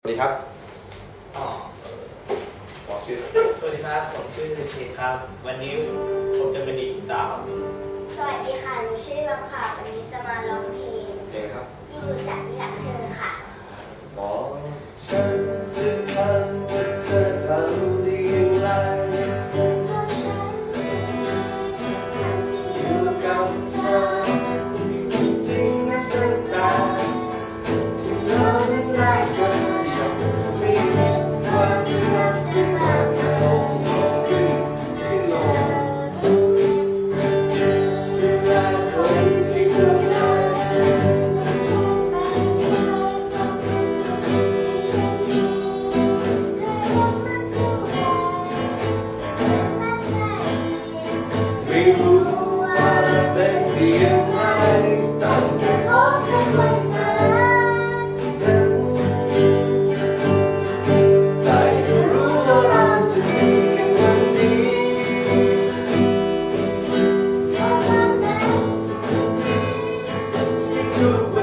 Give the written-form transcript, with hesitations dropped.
สวัสดีครับอ๋อบอกชื่อสวัสดีครับผมชื่อเชคครับวันนี้ผมจะมาดีดกีตาร์สวัสดีค่ะหนูชื่อลำค่ะวันนี้จะมาร้องเพลงครับยิ่งรู้จักยิ่งรักเธอค่ะบอกฉันสักคำว่าเธอทำได้อย่างไรเพราะฉันสักทีทุกครั้งที่อยู่กับเธอจริงนับตั้งแต่ที่เราได้เจอไม่เห็นว่าจะรักได้มากเท่าไหร่ที่เธอดูแลคนที่ดูแลไม่รู้ว่าเป็นเพียงไรตั้งแต่พบกันวันนั้นใจก็รู้ว่าเราจะมีกันวันนี้เท่านั้นสุดที่ทุก